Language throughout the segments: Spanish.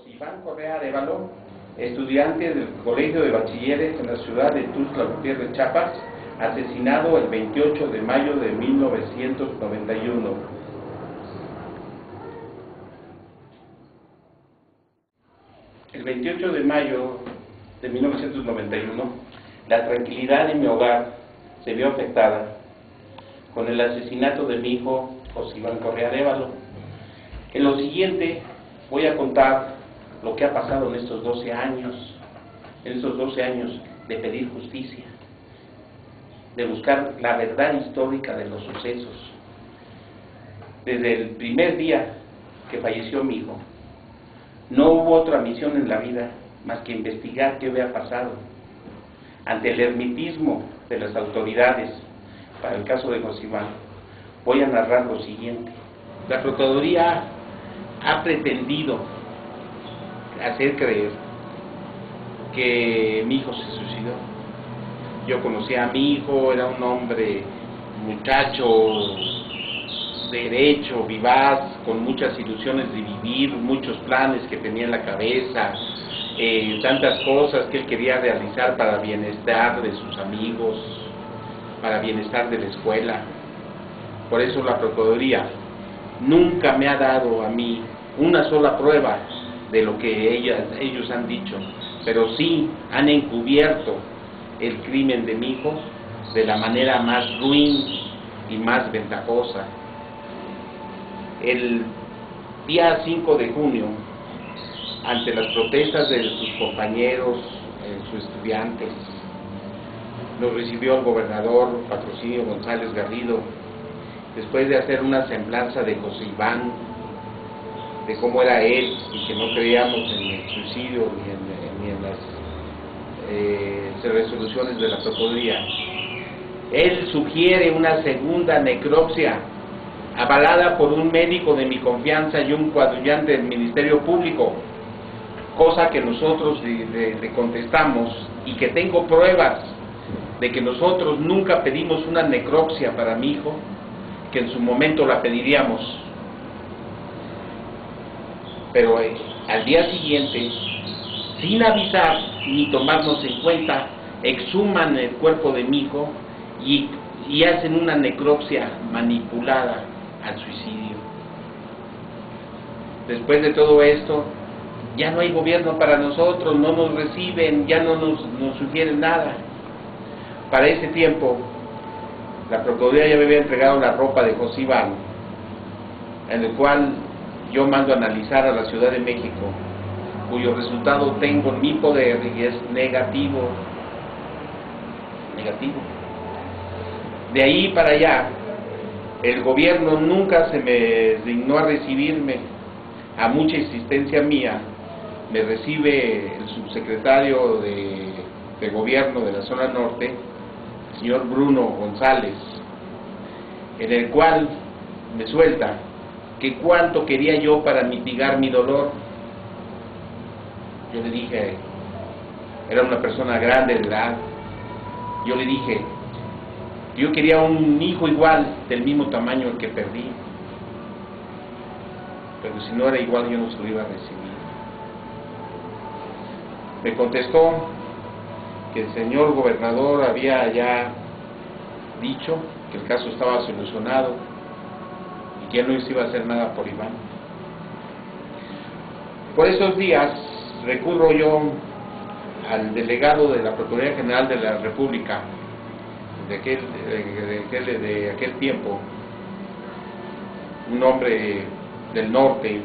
Iván Correa Arévalo, estudiante del Colegio de Bachilleres en la ciudad de Tuxtla Gutiérrez, Chiapas, asesinado el 28 de mayo de 1991. El 28 de mayo de 1991, la tranquilidad de mi hogar se vio afectada con el asesinato de mi hijo José Iván Correa Arévalo. En lo siguiente voy a contar lo que ha pasado en estos 12 años de pedir justicia, de buscar la verdad histórica de los sucesos. Desde el primer día que falleció mi hijo, no hubo otra misión en la vida más que investigar qué había pasado. Ante el hermetismo de las autoridades para el caso de José Iván, voy a narrar lo siguiente. La Procuraduría ha pretendido hacer creer que mi hijo se suicidó. Yo conocía a mi hijo, era un hombre, muchacho, derecho, vivaz, con muchas ilusiones de vivir, muchos planes que tenía en la cabeza, tantas cosas que él quería realizar para bienestar de sus amigos, para bienestar de la escuela. Por eso la Procuraduría nunca me ha dado a mí una sola prueba de lo que ellos han dicho, pero sí han encubierto el crimen de mi hijo de la manera más ruin y más ventajosa. El día 5 de junio, ante las protestas de sus compañeros, sus estudiantes, nos recibió el gobernador Patrocinio González Garrido, después de hacer una semblanza de José Iván, de cómo era él, y que no creíamos en el suicidio ni en las resoluciones de la Procuraduría. Él sugiere una segunda necropsia, avalada por un médico de mi confianza y un coadyuvante del Ministerio Público, cosa que nosotros le contestamos, y que tengo pruebas de que nosotros nunca pedimos una necropsia para mi hijo, que en su momento la pediríamos. Pero al día siguiente, sin avisar ni tomarnos en cuenta, exhuman el cuerpo de mi hijo y hacen una necropsia manipulada al suicidio. Después de todo esto, ya no hay gobierno para nosotros, no nos reciben, ya no nos sugieren nada. Para ese tiempo, la Procuraduría ya me había entregado la ropa de José Iván, en el cual yo mando a analizar a la Ciudad de México, cuyo resultado tengo en mi poder y es negativo. De ahí para allá, el gobierno nunca se me dignó a recibirme. A mucha insistencia mía, me recibe el subsecretario de gobierno de la zona norte, el señor Bruno González, en el cual me suelta que cuánto quería yo para mitigar mi dolor. Yo le dije, era una persona grande de edad, yo le dije, yo quería un hijo igual, del mismo tamaño el que perdí, pero si no era igual yo no se lo iba a recibir. Me contestó que el señor gobernador había ya dicho que el caso estaba solucionado y que él no se iba a hacer nada por Iván. Por esos días recurro yo al delegado de la Procuraduría General de la República de aquel tiempo, un hombre del norte,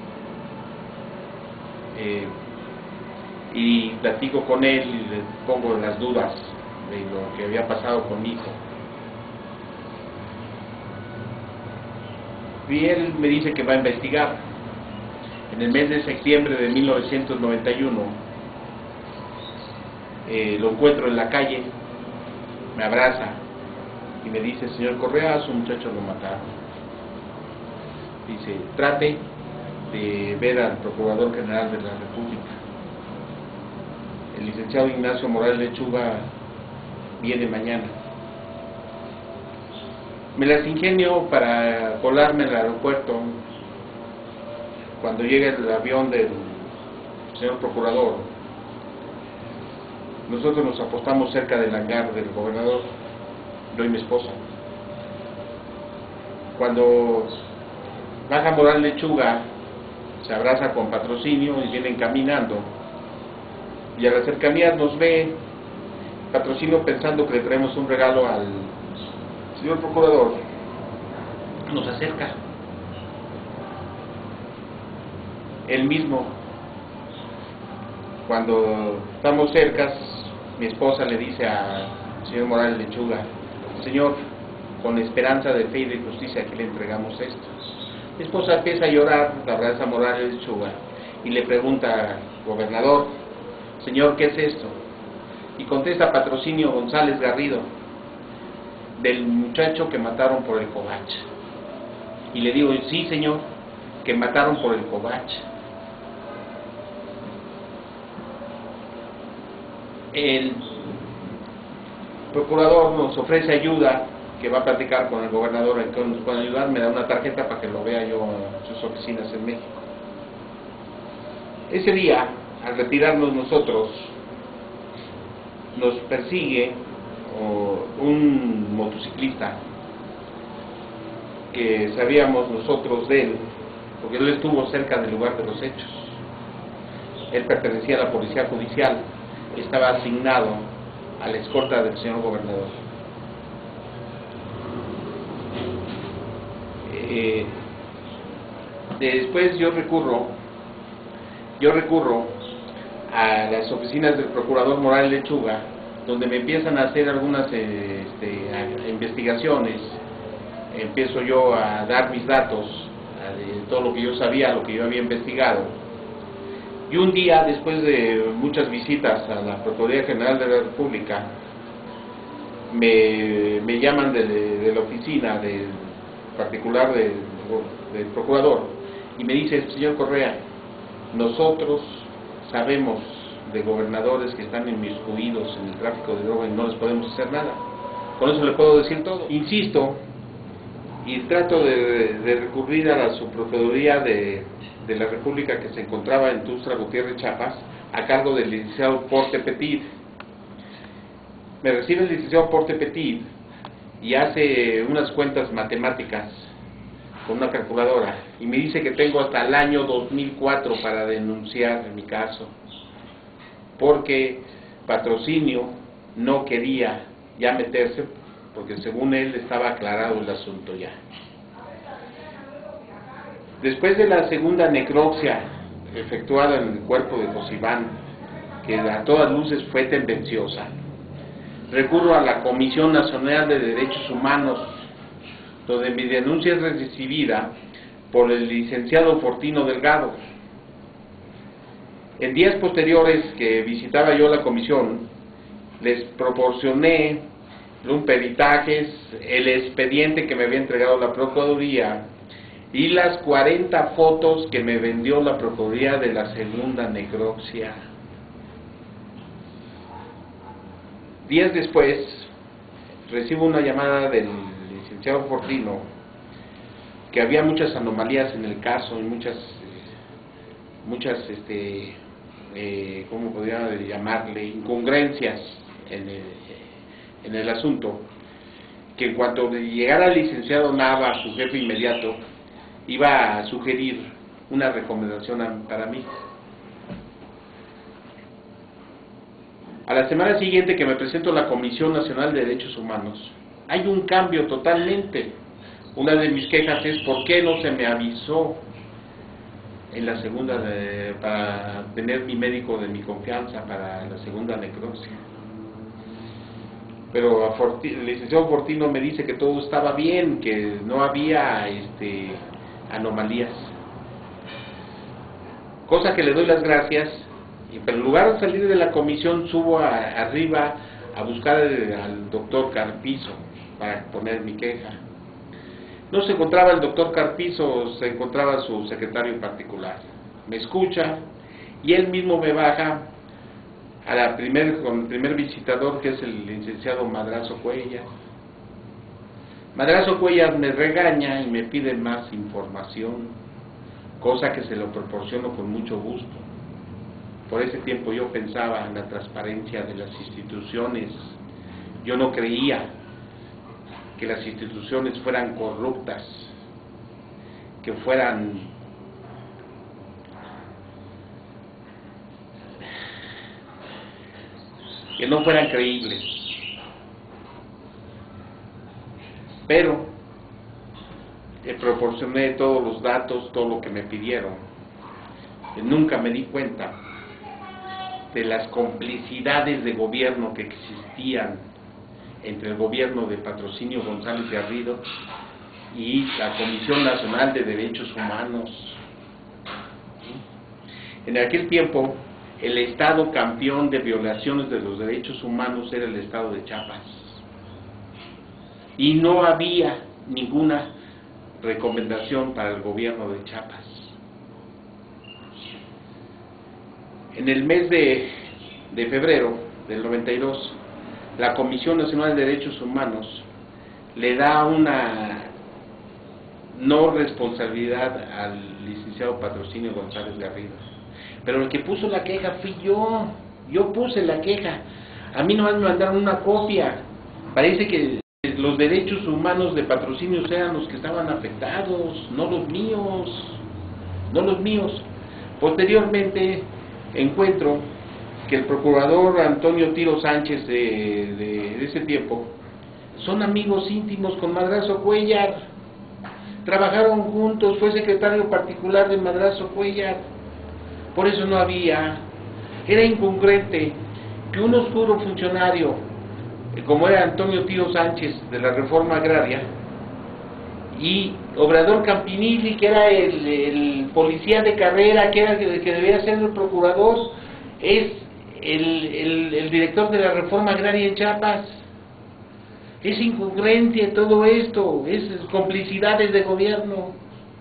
y platico con él y le pongo las dudas de lo que había pasado con mi hijo. Y él me dice que va a investigar. En el mes de septiembre de 1991, lo encuentro en la calle, me abraza y me dice, señor Correa, a su muchacho lo mataron. Dice, trate de ver al Procurador General de la República. El licenciado Ignacio Morales Lechuga viene mañana. Me las ingenio para colarme en el aeropuerto. Cuando llega el avión del señor procurador, nosotros nos apostamos cerca del hangar del gobernador, yo y mi esposa. Cuando baja Moral Lechuga, se abraza con Patrocinio y vienen caminando, y a la cercanía nos ve Patrocinio, pensando que le traemos un regalo al señor procurador, nos acerca. Él mismo, cuando estamos cerca, mi esposa le dice al señor Morales Lechuga: señor, con esperanza de fe y de justicia, aquí le entregamos esto. Mi esposa empieza a llorar, la abraza a Morales Lechuga y le pregunta: gobernador, señor, ¿qué es esto? Y contesta Patrocinio González Garrido: del muchacho que mataron por el Covach. Y le digo: sí, señor, que mataron por el Covach. El procurador nos ofrece ayuda, que va a platicar con el gobernador, en que nos puede ayudar, me da una tarjeta para que lo vea yo en sus oficinas en México. Ese día, al retirarnos nosotros, nos persigue un motociclista que sabíamos nosotros de él, porque él estuvo cerca del lugar de los hechos. Él pertenecía a la policía judicial, estaba asignado a la escolta del señor gobernador. Después yo recurro a las oficinas del procurador Morales Lechuga, donde me empiezan a hacer algunas investigaciones. Empiezo yo a dar mis datos de todo lo que yo sabía, lo que yo había investigado. Y un día, después de muchas visitas a la Procuraduría General de la República, me llaman de la oficina particular del procurador y me dice: señor Correa, nosotros sabemos de gobernadores que están inmiscuidos en el tráfico de droga y no les podemos hacer nada. Con eso le puedo decir todo. Insisto y trato de recurrir a la Subprocuraduría de la República, que se encontraba en Tuxtla Gutiérrez, Chiapas, a cargo del licenciado Porte Petit. Me recibe el licenciado Porte Petit y hace unas cuentas matemáticas con una calculadora y me dice que tengo hasta el año 2004 para denunciar mi caso, porque Patrocinio no quería ya meterse, porque según él estaba aclarado el asunto ya. Después de la segunda necropsia efectuada en el cuerpo de Josibán, que a todas luces fue tendenciosa, recurro a la Comisión Nacional de Derechos Humanos, donde mi denuncia es recibida por el licenciado Fortino Delgado. En días posteriores que visitaba yo la comisión, les proporcioné un peritajes, el expediente que me había entregado la Procuraduría y las 40 fotos que me vendió la Procuraduría de la segunda necropsia. Días después, recibo una llamada del licenciado Fortino, que había muchas anomalías en el caso y muchas ¿cómo podría llamarle?, incongruencias en el asunto, que en cuanto llegara el licenciado Nava, su jefe inmediato, iba a sugerir una recomendación para mí. A la semana siguiente que me presento a la Comisión Nacional de Derechos Humanos, hay un cambio totalmente. Una de mis quejas es: ¿por qué no se me avisó en la segunda, para tener mi médico de mi confianza para la segunda necropsia? Pero el licenciado Fortino me dice que todo estaba bien, que no había anomalías. Cosa que le doy las gracias, pero en lugar de salir de la comisión, subo arriba a buscar al doctor Carpizo para poner mi queja. No se encontraba el doctor Carpizo, se encontraba su secretario particular. Me escucha y él mismo me baja con el primer visitador, que es el licenciado Madrazo Cuellar. Madrazo Cuellar me regaña y me pide más información, cosa que se lo proporciono con mucho gusto. Por ese tiempo yo pensaba en la transparencia de las instituciones. Yo no creía que las instituciones fueran corruptas, que no fueran creíbles. Pero proporcioné todos los datos, todo lo que me pidieron. Nunca me di cuenta de las complicidades de gobierno que existían entre el gobierno de Patrocinio González Garrido y la Comisión Nacional de Derechos Humanos. En aquel tiempo, el estado campeón de violaciones de los derechos humanos era el estado de Chiapas. Y no había ninguna recomendación para el gobierno de Chiapas. En el mes de febrero del 92, la Comisión Nacional de Derechos Humanos le da una no responsabilidad al licenciado Patrocinio González Garrido. Pero el que puso la queja fui yo puse la queja. A mí nomás me mandaron una copia. Parece que los derechos humanos de Patrocinio eran los que estaban afectados, no los míos. Posteriormente encuentro que el procurador Antonio Tiro Sánchez de ese tiempo son amigos íntimos con Madrazo Cuéllar, trabajaron juntos, fue secretario particular de Madrazo Cuéllar. Por eso no era incongruente que un oscuro funcionario como era Antonio Tiro Sánchez de la Reforma Agraria y Obrador Campinilli, que era el policía de carrera, que debía ser el procurador, es el director de la Reforma Agraria en Chiapas. Es incongruencia todo esto, es complicidades de gobierno.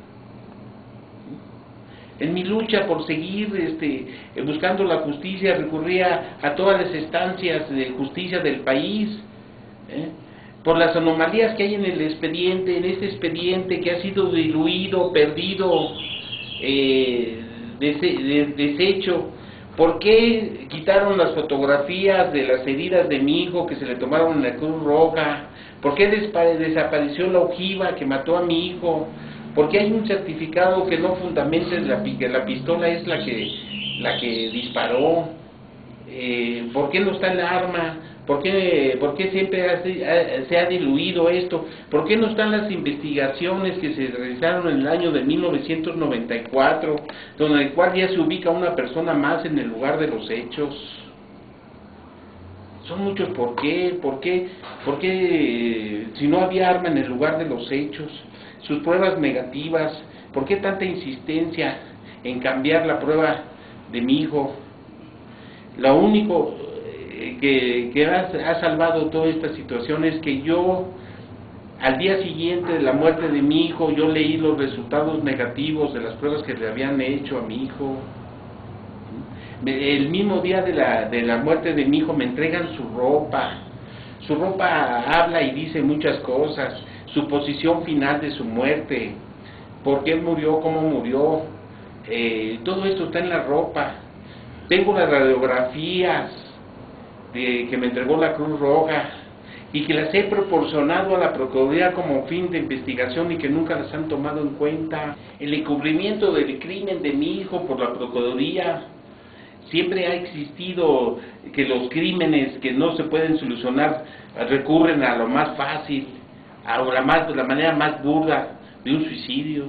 En mi lucha por seguir buscando la justicia, recurría a todas las instancias de justicia del país, por las anomalías que hay en el expediente, en este expediente que ha sido diluido, perdido, deshecho. ¿Por qué quitaron las fotografías de las heridas de mi hijo que se le tomaron en la Cruz Roja? ¿Por qué desapareció la ojiva que mató a mi hijo? ¿Por qué hay un certificado que no fundamenta que la pistola es la que disparó? ¿Por qué no está el arma? ¿Por qué siempre se ha diluido esto? ¿Por qué no están las investigaciones que se realizaron en el año de 1994, donde el cual ya se ubica una persona más en el lugar de los hechos? Son muchos ¿por qué si no había arma en el lugar de los hechos? Sus pruebas negativas, ¿por qué tanta insistencia en cambiar la prueba de mi hijo? Lo único que ha salvado toda esta situación es que yo, al día siguiente de la muerte de mi hijo, yo leí los resultados negativos de las pruebas que le habían hecho a mi hijo. El mismo día de la muerte de mi hijo me entregan su ropa. Su ropa habla y dice muchas cosas, su posición final de su muerte, por qué murió, cómo murió, todo esto está en la ropa. Tengo las radiografías que me entregó la Cruz Roja y que las he proporcionado a la Procuraduría como fin de investigación y que nunca las han tomado en cuenta. El encubrimiento del crimen de mi hijo por la Procuraduría. Siempre ha existido que los crímenes que no se pueden solucionar recurren a lo más fácil, a la manera más burda de un suicidio.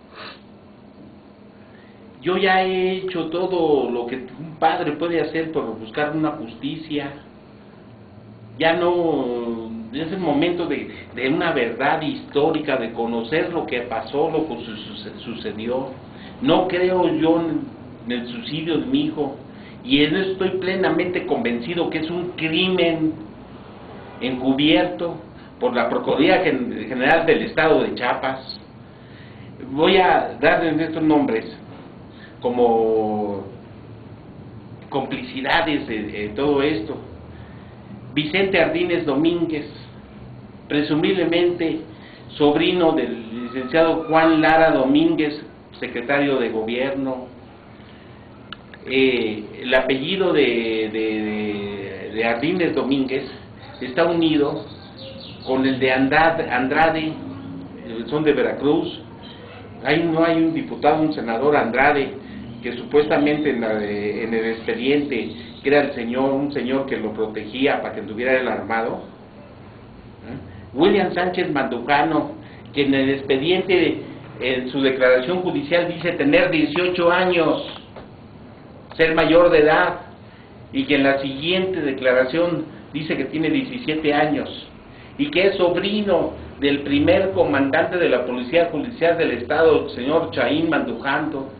Yo ya he hecho todo lo que un padre puede hacer por buscar una justicia. Ya no es el momento de una verdad histórica, de conocer lo que pasó, lo que sucedió. No creo yo en el suicidio de mi hijo. Y en eso estoy plenamente convencido que es un crimen encubierto por la Procuraduría General del Estado de Chiapas. Voy a darles estos nombres como complicidades de todo esto. Vicente Ardínez Domínguez, presumiblemente sobrino del licenciado Juan Lara Domínguez, secretario de Gobierno. el apellido de Ardínez Domínguez está unido con el de Andrade, son de Veracruz. No hay un diputado, un senador Andrade, que supuestamente en el expediente, que era un señor que lo protegía para que tuviera el armado. William Sánchez Mandujano, que en el expediente, en su declaración judicial, dice tener 18 años, ser mayor de edad, y que en la siguiente declaración dice que tiene 17 años, y que es sobrino del primer comandante de la Policía Judicial del Estado, el señor Chaín Mandujano,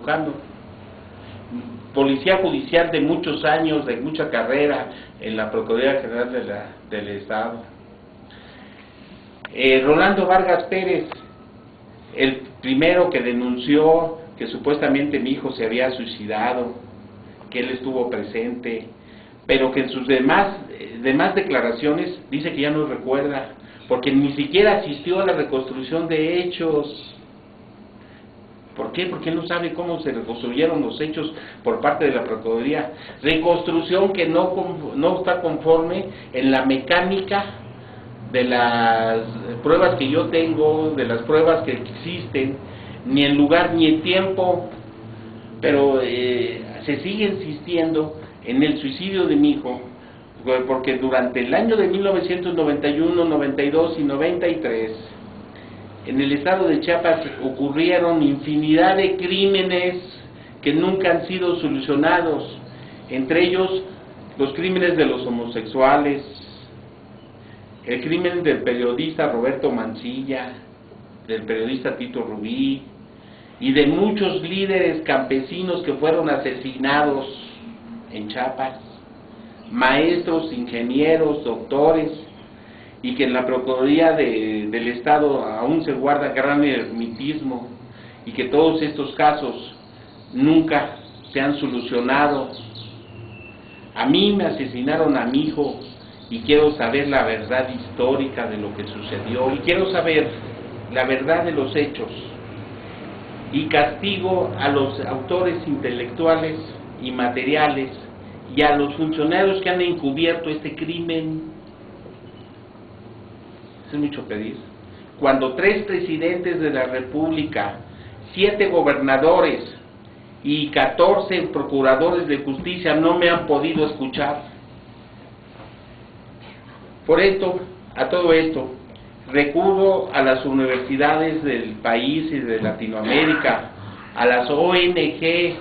policía judicial de muchos años, de mucha carrera en la Procuraduría General del Estado. Rolando Vargas Pérez, el primero que denunció que supuestamente mi hijo se había suicidado, que él estuvo presente, pero que en sus demás declaraciones dice que ya no recuerda, porque ni siquiera asistió a la reconstrucción de hechos. ¿Por qué? Porque él no sabe cómo se reconstruyeron los hechos por parte de la Procuraduría. Reconstrucción que no está conforme en la mecánica de las pruebas que yo tengo, de las pruebas que existen, ni en lugar ni en tiempo, pero se sigue insistiendo en el suicidio de mi hijo, porque durante el año de 1991, 92 y 93, en el estado de Chiapas ocurrieron infinidad de crímenes que nunca han sido solucionados, entre ellos los crímenes de los homosexuales, el crimen del periodista Roberto Mancilla, del periodista Tito Rubí, y de muchos líderes campesinos que fueron asesinados en Chiapas, maestros, ingenieros, doctores, y que en la Procuraduría del Estado aún se guarda gran hermetismo, y que todos estos casos nunca se han solucionado. A mí me asesinaron a mi hijo, y quiero saber la verdad histórica de lo que sucedió, y quiero saber la verdad de los hechos, y castigo a los autores intelectuales y materiales y a los funcionarios que han encubierto este crimen. Es mucho pedir. Cuando 3 presidentes de la República, 7 gobernadores y 14 procuradores de justicia no me han podido escuchar. Por esto, a todo esto, recurro a las universidades del país y de Latinoamérica, a las ONG,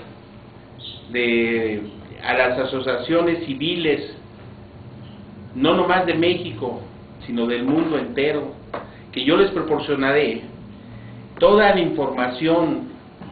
a las asociaciones civiles, no nomás de México, sino del mundo entero, que yo les proporcionaré toda la información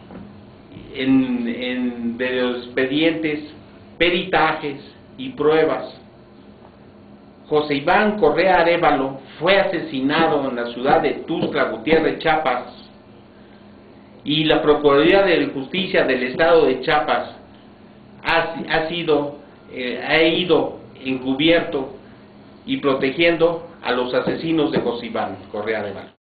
de los expedientes, peritajes y pruebas. José Iván Correa Arévalo fue asesinado en la ciudad de Tuxtla Gutiérrez, Chiapas, y la Procuraduría de Justicia del Estado de Chiapas ha ido encubierto y protegiendo a los asesinos de José Iván Correa Arévalo.